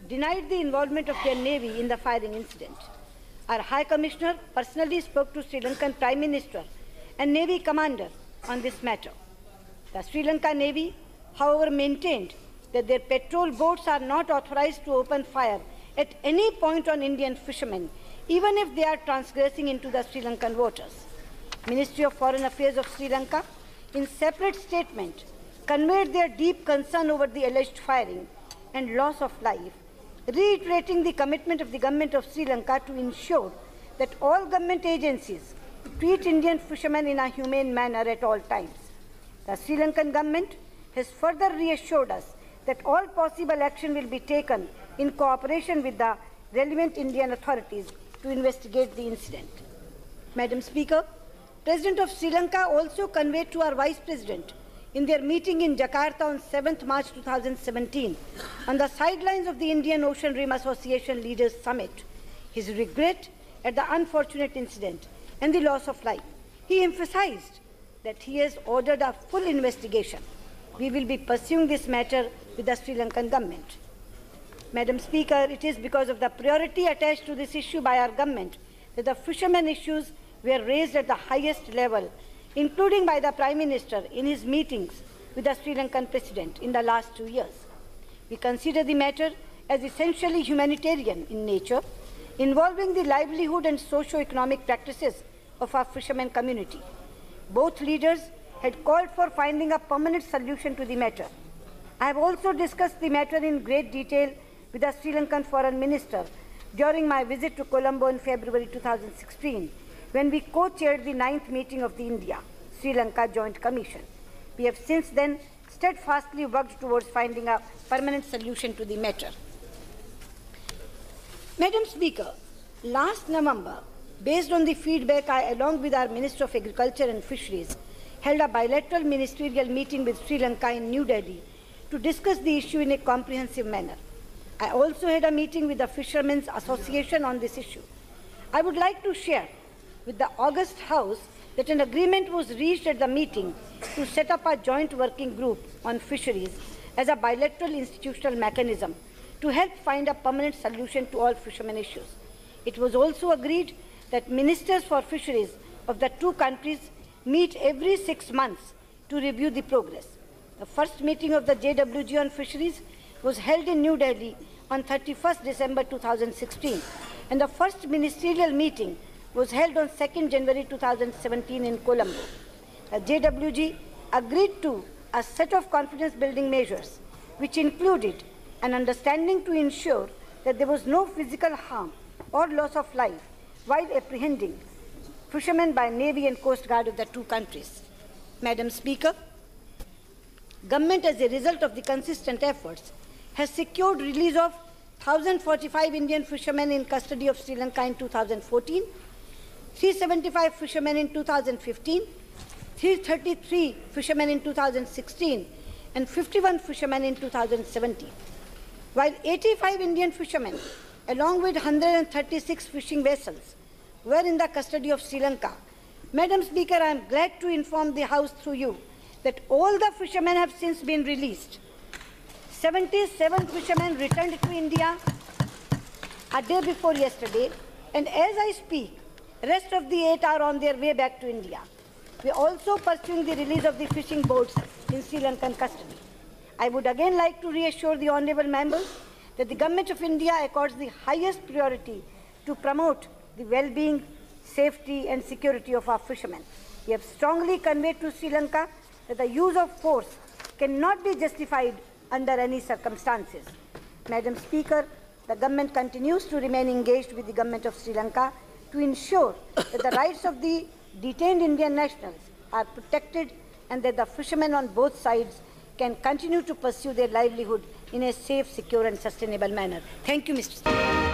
denied the involvement of their Navy in the firing incident. Our High Commissioner personally spoke to Sri Lankan Prime Minister and Navy Commander on this matter. The Sri Lanka Navy, however, maintained that their patrol boats are not authorized to open fire at any point on Indian fishermen, even if they are transgressing into the Sri Lankan waters. Ministry of Foreign Affairs of Sri Lanka, in separate statement, conveyed their deep concern over the alleged firing and loss of life, reiterating the commitment of the government of Sri Lanka to ensure that all government agencies treat Indian fishermen in a humane manner at all times. The Sri Lankan government has further reassured us that all possible action will be taken in cooperation with the relevant Indian authorities to investigate the incident. Madam Speaker, President of Sri Lanka also conveyed to our Vice President in their meeting in Jakarta on 7th March 2017 on the sidelines of the Indian Ocean Rim Association Leaders Summit his regret at the unfortunate incident and the loss of life. He emphasized that he has ordered a full investigation. We will be pursuing this matter with the Sri Lankan government. Madam Speaker, it is because of the priority attached to this issue by our government that the fishermen issues were raised at the highest level, including by the Prime Minister in his meetings with the Sri Lankan President in the last 2 years. We consider the matter as essentially humanitarian in nature, involving the livelihood and socio-economic practices of our fishermen community. Both leaders had called for finding a permanent solution to the matter. I have also discussed the matter in great detail with the Sri Lankan Foreign Minister during my visit to Colombo in February 2016, when we co-chaired the 9th meeting of the India-Sri Lanka Joint Commission. We have since then steadfastly worked towards finding a permanent solution to the matter. Madam Speaker, last November, based on the feedback, I, along with our Minister of Agriculture and Fisheries, held a bilateral ministerial meeting with Sri Lanka in New Delhi to discuss the issue in a comprehensive manner. I also had a meeting with the Fishermen's Association on this issue. I would like to share with the August House that an agreement was reached at the meeting to set up a joint working group on fisheries as a bilateral institutional mechanism to help find a permanent solution to all fishermen issues. It was also agreed that ministers for fisheries of the two countries meet every 6 months to review the progress. The first meeting of the JWG on fisheries was held in New Delhi on 31st December 2016, and the first ministerial meeting was held on 2nd January 2017 in Colombo. The JWG agreed to a set of confidence-building measures, which included an understanding to ensure that there was no physical harm or loss of life while apprehending fishermen by Navy and Coast Guard of the two countries. Madam Speaker, Government, as a result of the consistent efforts, has secured release of 1,045 Indian fishermen in custody of Sri Lanka in 2014, 375 fishermen in 2015, 333 fishermen in 2016, and 51 fishermen in 2017. While 85 Indian fishermen, along with 136 fishing vessels, were in the custody of Sri Lanka, Madam Speaker, I am glad to inform the House through you that all the fishermen have since been released. 77 fishermen returned to India a day before yesterday, and as I speak, rest of the 8 are on their way back to India. We are also pursuing the release of the fishing boats in Sri Lankan custody. I would again like to reassure the honourable members that the Government of India accords the highest priority to promote the well-being, safety and security of our fishermen. We have strongly conveyed to Sri Lanka that the use of force cannot be justified under any circumstances. Madam Speaker, the Government continues to remain engaged with the Government of Sri Lanka to ensure that the rights of the detained Indian nationals are protected and that the fishermen on both sides can continue to pursue their livelihood in a safe, secure and sustainable manner. Thank you, Mr. Speaker.